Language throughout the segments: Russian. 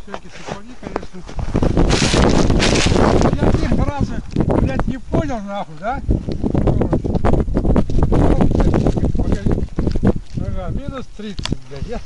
Всякие сапоги, конечно. Я их раза, блядь, не понял нахуй, да? Ага, минус 30, блядь. Я...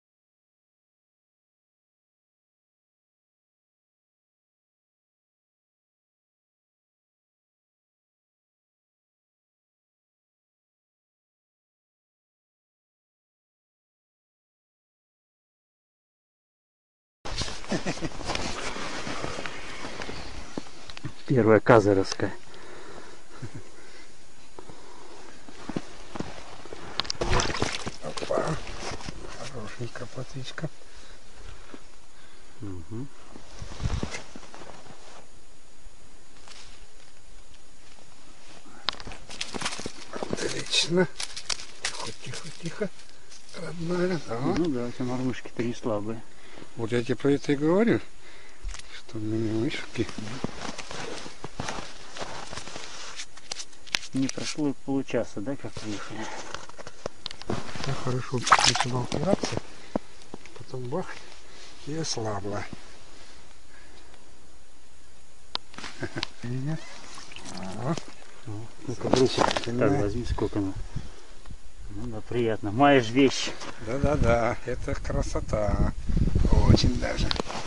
Первая казаровская. Опа. Хорошенькая плотвичка. Угу. Отлично. Тихо, тихо, тихо. Родная, да. Ну да, эти мормышки-то не слабые. Вот я тебе про это и говорю, что у меня мышки. Не прошло и получаса, да, как выехали? Я хорошо начинал опираться, потом бах, и ослабла. Нет. Ну-ка, брусик. Так, возьми, сколько ну. Ну да, приятно. Маешь вещь. Да-да-да, это красота. Очень даже.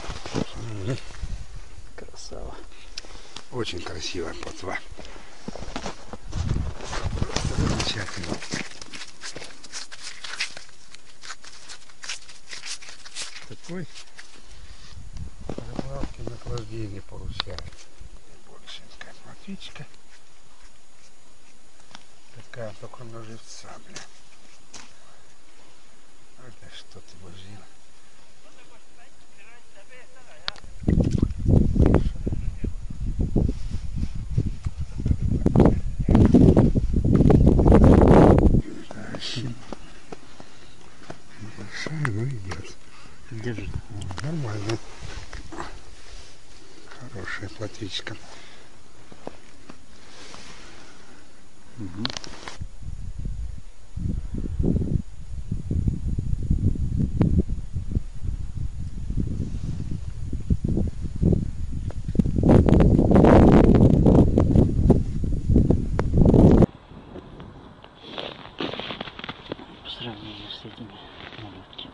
Красава. Очень красивая плотва. Просто замечательно. Такой рыбалки наслаждение получает. Большенькая плотвичка. Такая только на живца, бля. Это что ты возил? Большая, но идет. Держи. Нормально. Хорошая плотвичка. Угу. По сравнению с этими малютки.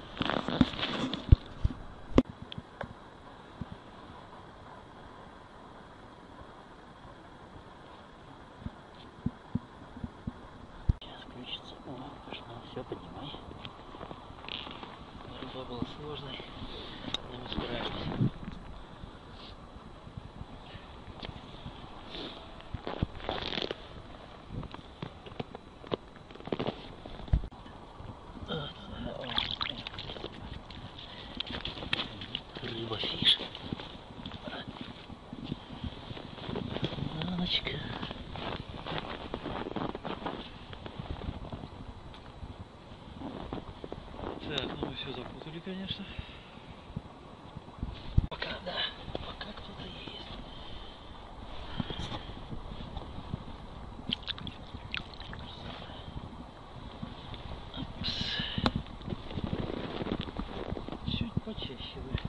Сейчас включится. О, пошло. Все, поднимай. Рыба была сложной, но мы справились. Рыба-фиш. Мамочка. Так, ну мы все запутали, конечно. Пока, да. Пока кто-то есть. Чуть почаще бы.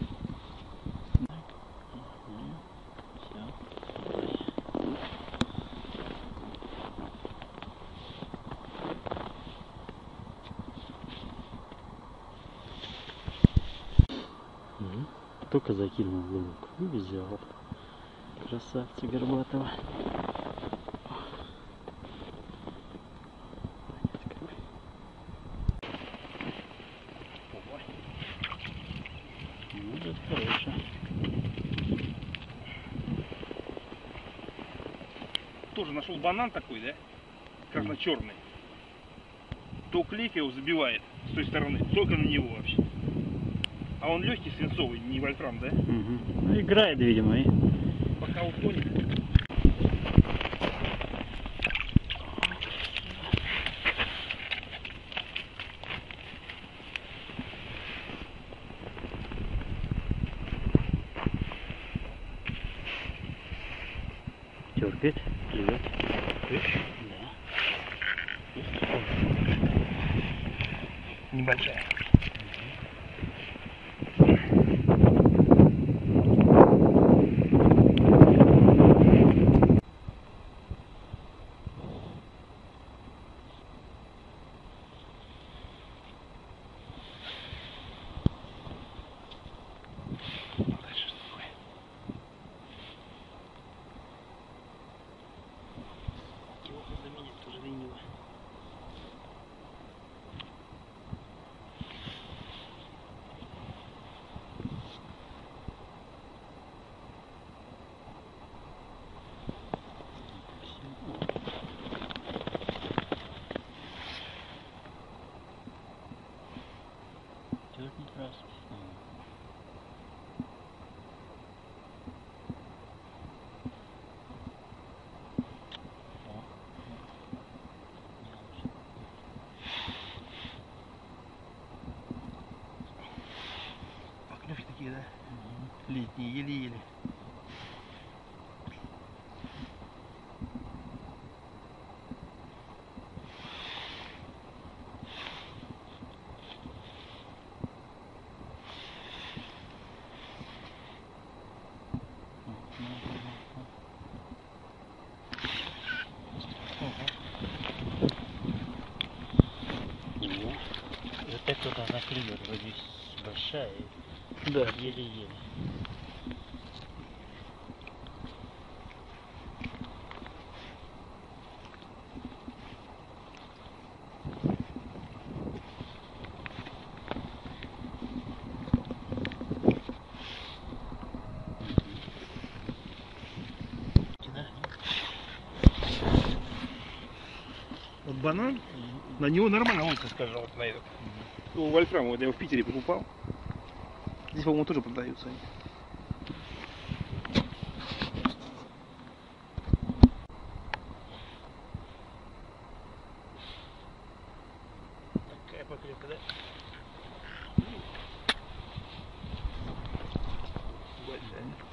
Только закинул в лук и взял. Красавца горбатого. Ну, это хорошая. Тоже нашел банан такой, да? Красно-черный. То клейка его забивает с той стороны, только на него вообще. А он легкий, свинцовый, не вольфрам, да? Угу. Ну, играет, видимо, и Пока утонет. терпит, плюет. Да. Небольшая. Дальше что такое? Его надо менять, тоже лениво. Дёрнет раз. Поклевки такие, да? Летние, еле-еле. Вот это должна клюет, вроде большая, Да. еле-еле. Вот банан, на него нормально ловится, скажем, вот на этот. У Вольфрама, вот я его в Питере покупал. Здесь, по-моему, тоже продаются они. Такая поклевка, да? Большая.